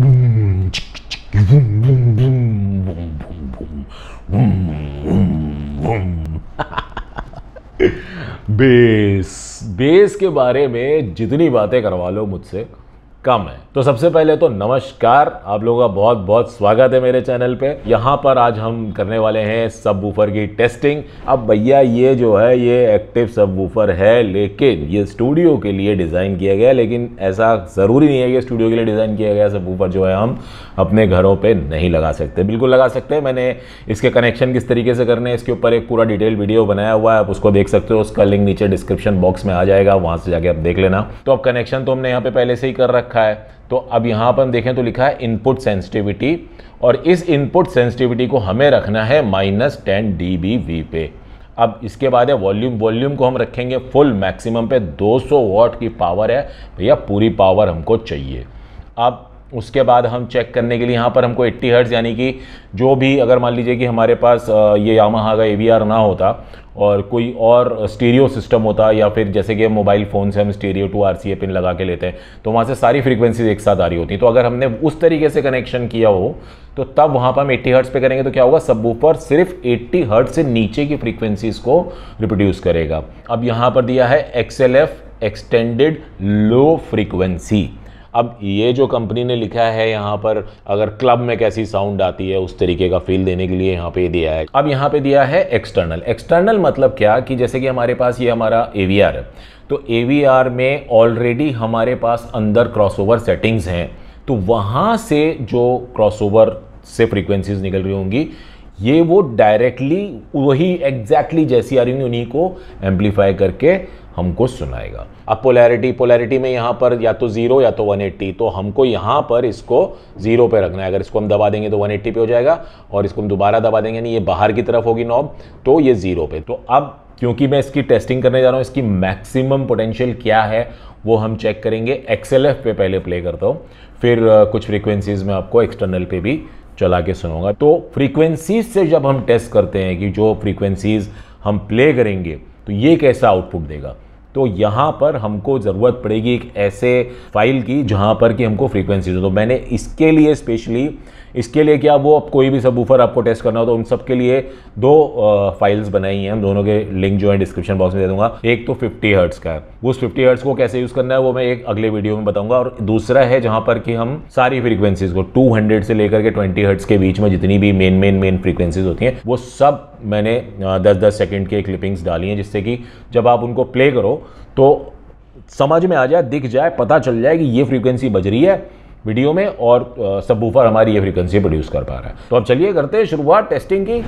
Base base के बारे में जितनी बातें करवा लो मुझसे कम है। तो सबसे पहले तो नमस्कार, आप लोगों का बहुत बहुत स्वागत है मेरे चैनल पे। यहाँ पर आज हम करने वाले हैं सबवूफर की टेस्टिंग। अब भैया ये जो है ये एक्टिव सबवूफर है, लेकिन ये स्टूडियो के लिए डिज़ाइन किया गया है। लेकिन ऐसा ज़रूरी नहीं है कि स्टूडियो के लिए डिज़ाइन किया गया सबवूफर जो है हम अपने घरों पे नहीं लगा सकते। बिल्कुल लगा सकते हैं। मैंने इसके कनेक्शन किस तरीके से करने हैं इसके ऊपर एक पूरा डिटेल वीडियो बनाया हुआ है, आप उसको देख सकते हो। उसका लिंक नीचे डिस्क्रिप्शन बॉक्स में आ जाएगा, वहाँ से जाके आप देख लेना। तो अब कनेक्शन तो हमने यहाँ पे पहले से ही कर रखा है। तो अब यहाँ पर हम देखें तो लिखा है इनपुट सेंसिटिविटी, और इस इनपुट सेंसिटिविटी को हमें रखना है -10 dBV पे। अब इसके बाद है वॉल्यूम को हम रखेंगे फुल मैक्सिमम पे। 200 वॉट की पावर है भैया, पूरी पावर हमको चाहिए। अब उसके बाद हम चेक करने के लिए यहाँ पर हमको 80 हर्ट्ज़, यानी कि जो भी, अगर मान लीजिए कि हमारे पास ये यामाहा का AVR ना होता और कोई और स्टीरियो सिस्टम होता, या फिर जैसे कि मोबाइल फ़ोन से हम स्टीरियो 2 RCA पिन लगा के लेते हैं तो वहाँ से सारी फ्रीक्वेंसीज एक साथ आ रही होती। तो अगर हमने उस तरीके से कनेक्शन किया हो तो तब वहाँ पर हम 80 हर्ट्ज़ पे करेंगे तो क्या होगा, सबवूफर सिर्फ 80 हर्ट्ज़ से नीचे की फ्रीक्वेंसीज को रिप्रोड्यूस करेगा। अब यहाँ पर दिया है XLF एक्सटेंडेड लो फ्रीक्वेंसी। अब ये जो कंपनी ने लिखा है यहाँ पर, अगर क्लब में कैसी साउंड आती है उस तरीके का फील देने के लिए यहाँ पे दिया है। अब यहाँ पे दिया है एक्सटर्नल मतलब क्या, कि जैसे कि हमारे पास ये हमारा AVR है, तो AVR में ऑलरेडी हमारे पास अंदर क्रॉसओवर सेटिंग्स हैं, तो वहाँ से जो क्रॉसओवर से फ्रीक्वेंसीज निकल रही होंगी ये वो डायरेक्टली वही एग्जैक्टली जैसी आ रही होंगी उन्हीं को एम्पलीफाई करके हमको सुनाएगा। अब पोलैरिटी में यहाँ पर या तो 0 या तो 180, तो हमको यहाँ पर इसको 0 पे रखना है। अगर इसको हम दबा देंगे तो 180 पे हो जाएगा, और इसको हम दोबारा दबा देंगे, नहीं ये बाहर की तरफ होगी नॉब, तो ये 0 पे। तो अब क्योंकि मैं इसकी टेस्टिंग करने जा रहा हूँ, इसकी मैक्सिमम पोटेंशियल क्या है वो हम चेक करेंगे। XLF पे पहले प्ले करता हूँ, फिर कुछ फ्रीक्वेंसीज में आपको एक्सटर्नल पे भी चला के सुनूंगा। तो फ्रीक्वेंसीज से जब हम टेस्ट करते हैं कि जो फ्रीक्वेंसीज हम प्ले करेंगे तो ये कैसा आउटपुट देगा, तो यहाँ पर हमको ज़रूरत पड़ेगी एक ऐसे फाइल की जहाँ पर कि हमको फ्रीक्वेंसीज हो। तो मैंने इसके लिए स्पेशली, इसके लिए क्या, वो अब कोई भी सबवूफर आपको टेस्ट करना हो तो उन सब के लिए 2 फाइल्स बनाई हैं। हम दोनों के लिंक जो है डिस्क्रिप्शन बॉक्स में दे दूंगा। एक तो 50 हर्ट्ज़ का है, उस 50 हर्ट्ज़ को कैसे यूज़ करना है वो मैं एक अगले वीडियो में बताऊंगा। और दूसरा है जहाँ पर कि हम सारी फ्रीक्वेंसीज को 200 से लेकर के 20 हर्ट्ज़ के बीच में जितनी भी मेन फ्रीक्वेंसीज होती हैं वो सब मैंने 10-10 सेकेंड के क्लिपिंग्स डाली हैं, जिससे कि जब आप उनको प्ले करो तो समझ में आ जाए, दिख जाए, पता चल जाए कि ये फ्रीक्वेंसी बज रही है वीडियो में और सबवूफर हमारी ये फ्रीक्वेंसी प्रोड्यूस कर पा रहा है। तो अब चलिए करते हैं शुरुआत टेस्टिंग की।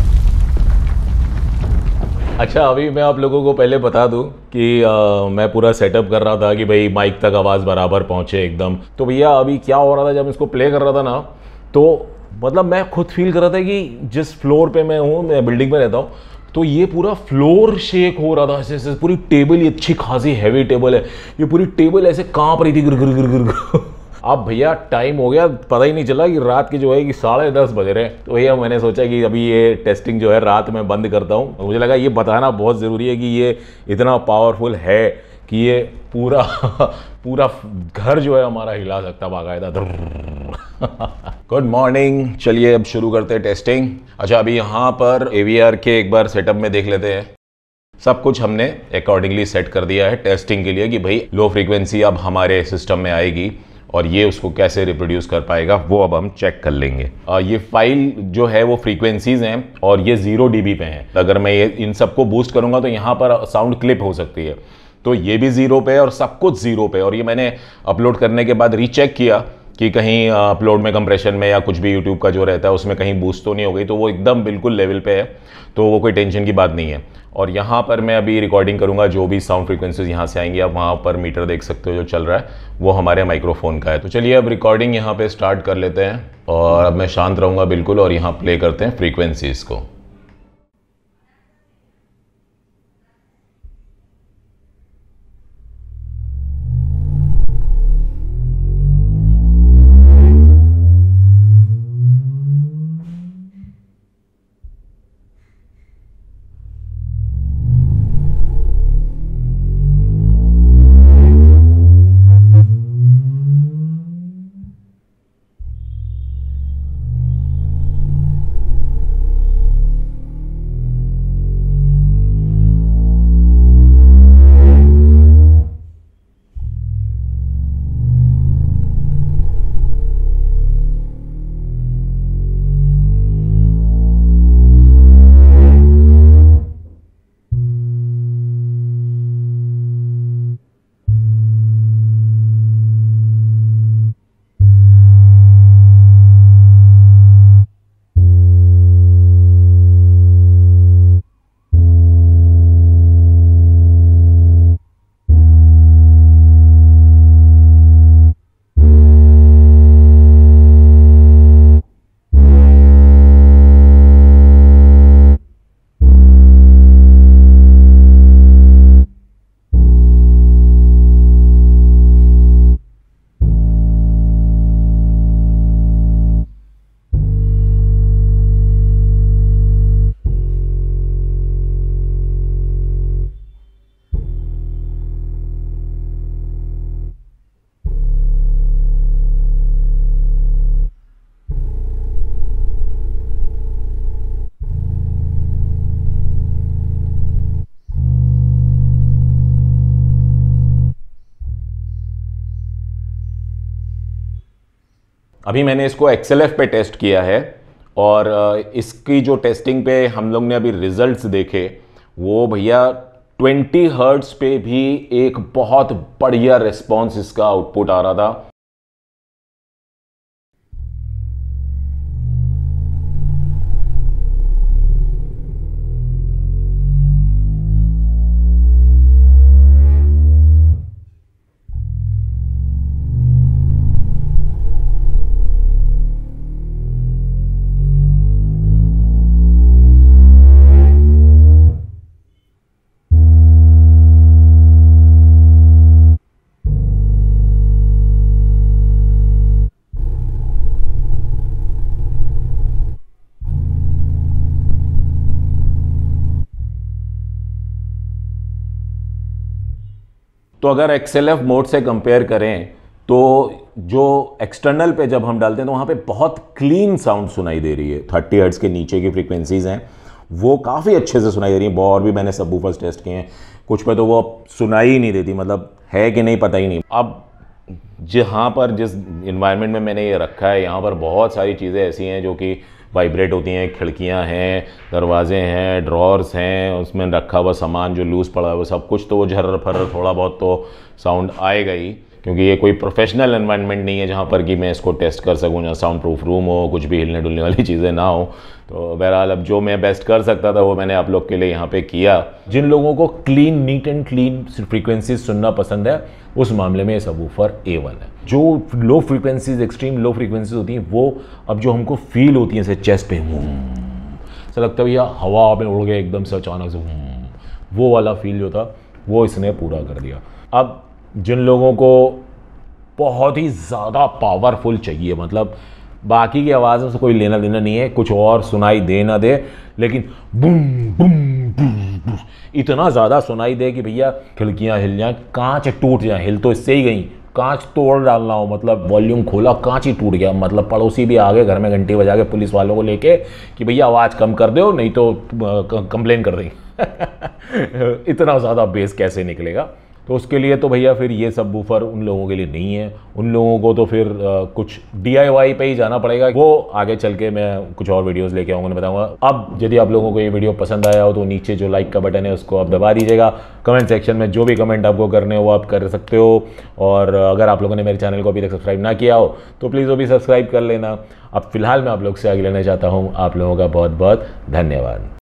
अच्छा, अभी मैं आप लोगों को पहले बता दूं कि मैं पूरा सेटअप कर रहा था कि भाई माइक तक आवाज़ बराबर पहुंचे एकदम। तो भैया अभी क्या हो रहा था, जब इसको प्ले कर रहा था ना, तो मतलब मैं खुद फील कर रहा था कि जिस फ्लोर पे मैं हूँ, मैं बिल्डिंग में रहता हूँ, तो ये पूरा फ्लोर शेक हो रहा था ऐसे। पूरी टेबल, ये अच्छी खासी हैवी टेबल है, ये पूरी टेबल ऐसे कांप रही थी, गिर गिर गिर गिर। अब भैया टाइम हो गया, पता ही नहीं चला कि रात के जो है कि 10:30 बज रहे हैं। तो भैया मैंने सोचा कि अभी ये टेस्टिंग जो है रात में बंद करता हूँ। मुझे लगा ये बताना बहुत ज़रूरी है कि ये इतना पावरफुल है कि ये पूरा पूरा घर जो है हमारा हिला सकता बाकायदा। गुड मॉर्निंग, चलिए अब शुरू करते हैं टेस्टिंग। अच्छा, अभी यहाँ पर AVR के एक बार सेटअप में देख लेते हैं। सब कुछ हमने अकॉर्डिंगली सेट कर दिया है टेस्टिंग के लिए कि भाई लो फ्रीक्वेंसी अब हमारे सिस्टम में आएगी और ये उसको कैसे रिप्रोड्यूस कर पाएगा वो अब हम चेक कर लेंगे। ये फाइल जो है वो फ्रीक्वेंसीज हैं और ये 0 dB पे हैं। अगर मैं ये इन सबको बूस्ट करूँगा तो यहाँ पर साउंड क्लिप हो सकती है, तो ये भी 0 पे और सब कुछ 0 पे। और ये मैंने अपलोड करने के बाद रीचेक किया कि कहीं अपलोड में कंप्रेशन में या कुछ भी यूट्यूब का जो रहता है उसमें कहीं बूस्ट तो नहीं हो गई, तो वो एकदम बिल्कुल लेवल पे है, तो वो कोई टेंशन की बात नहीं है। और यहाँ पर मैं अभी रिकॉर्डिंग करूँगा, जो भी साउंड फ्रीक्वेंसीज यहाँ से आएंगी, आप वहाँ पर मीटर देख सकते हो जो चल रहा है वो हमारे माइक्रोफोन का है। तो चलिए अब रिकॉर्डिंग यहाँ पे स्टार्ट कर लेते हैं, और अब मैं शांत रहूँगा बिल्कुल, और यहाँ प्ले करते हैं फ्रीक्वेंसीज को। अभी मैंने इसको XLF पे टेस्ट किया है और इसकी जो टेस्टिंग पे हम लोग ने अभी रिजल्ट्स देखे, वो भैया 20 हर्ट्ज पे भी एक बहुत बढ़िया रिस्पॉन्स इसका आउटपुट आ रहा था। तो अगर XLF मोड से कंपेयर करें तो जो एक्सटर्नल पे जब हम डालते हैं तो वहाँ पे बहुत क्लीन साउंड सुनाई दे रही है। 30 हर्ट्ज के नीचे की फ्रीक्वेंसीज हैं वो काफ़ी अच्छे से सुनाई दे रही हैं। और भी मैंने सबवूफर्स टेस्ट किए हैं, कुछ पे तो वो सुनाई ही नहीं देती, मतलब है कि नहीं पता ही नहीं। अब जहाँ पर जिस इन्वायरमेंट में मैंने ये रखा है, यहाँ पर बहुत सारी चीज़ें ऐसी हैं जो कि वाइब्रेट होती हैं। खिड़कियाँ हैं, दरवाजे हैं, ड्रॉर्स हैं, उसमें रखा हुआ सामान जो लूज़ पड़ा है वो सब कुछ, तो वो झर्र फर्र थोड़ा बहुत तो साउंड आएगा ही, क्योंकि ये कोई प्रोफेशनल एनवायरनमेंट नहीं है जहाँ पर कि मैं इसको टेस्ट कर सकूँ, जहाँ साउंड प्रूफ रूम हो, कुछ भी हिलने डुलने वाली चीज़ें ना हो। तो बहरहाल अब जो मैं बेस्ट कर सकता था वो मैंने आप लोग के लिए यहाँ पे किया। जिन लोगों को clean, neat and clean frequencies सुनना पसंद है, उस मामले में ये सबवूफर A1 है। जो low frequencies, extreme low frequencies होती हैं, वो अब जो हमको फील होती हैं जैसे चेस्ट पे ऐसा लगता है भैया हवा में उड़ गए एकदम से अचानक से, वो वाला फील जो था वो इसने पूरा कर दिया। अब जिन लोगों को बहुत ही ज़्यादा पावरफुल चाहिए, मतलब बाकी की आवाज़ों से कोई लेना देना नहीं है, कुछ और सुनाई दे ना दे, लेकिन बूम बूम बूम इतना ज़्यादा सुनाई दे कि भैया खिड़कियाँ हिल जाएँ, कांच टूट जाएँ, हिल तो इससे ही गई, कांच तोड़ डालना हो, मतलब वॉल्यूम खोला कांच ही टूट गया, मतलब पड़ोसी भी आ गए घर में घंटी बजा के पुलिस वालों को लेके कि भैया आवाज़ कम कर दो नहीं तो कंप्लेन कर देंगे। इतना ज़्यादा बेस कैसे निकलेगा? तो उसके लिए तो भैया फिर ये सब बूफर उन लोगों के लिए नहीं है। उन लोगों को तो फिर कुछ DIY पे ही जाना पड़ेगा। वो आगे चल के मैं कुछ और वीडियोस लेके आऊँगा, मैं बताऊँगा। अब यदि आप लोगों को ये वीडियो पसंद आया हो तो नीचे जो लाइक का बटन है उसको आप दबा दीजिएगा। कमेंट सेक्शन में जो भी कमेंट आपको करने हो वो आप कर सकते हो। और अगर आप लोगों ने मेरे चैनल को अभी तक सब्सक्राइब ना किया हो तो प्लीज़ वो भी सब्सक्राइब कर लेना। अब फिलहाल मैं आप लोग से आगे लेना चाहता हूँ। आप लोगों का बहुत बहुत धन्यवाद।